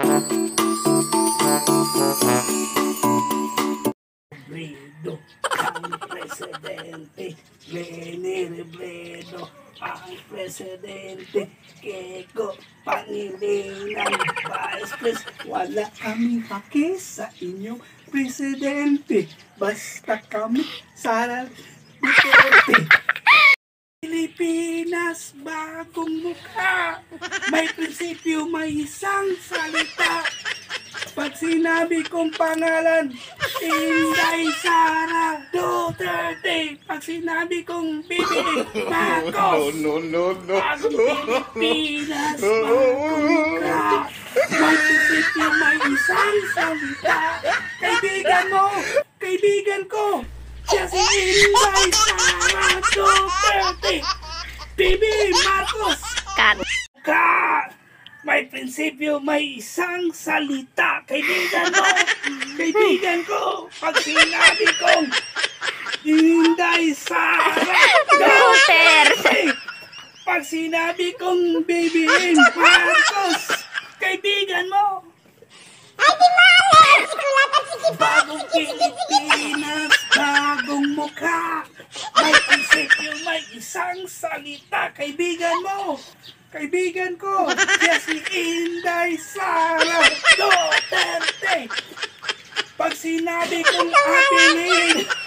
Robredo, ang presidente. Leni Robredo, ang presidente. Keko Pangilinan, Vice Pres. Wala kaming haki sa inyong presidente. Basta kami Sara Duterte. Pilipinas, bagong mukha. May prinsipyo, may isang salita. Pag sinabi kong pangalan, Inday Sara Duterte. Pag sinabi kong Bibi Marcos. No. Bagong Pilipinas, bagong mukha. May prinsipyo, may isang salita. Kaibigan mo, kaibigan ko. Siya si Inday Sara Duterte. Bibi Marcos. May prinsipyo, may isang salita. Kaibigan mo, kaibigan ko. Pag sinabi kong Inday Sara Duterte. Pag sinabi kong Bibi Marcos. Kaibigan mo. Bagong Pilipinas, bagong mukha. May prinsipyo, may isang salita. Kaibigan mo, kaibigan ko. Siya si Inday Sara Duterte. Pag sinabi kong apelin,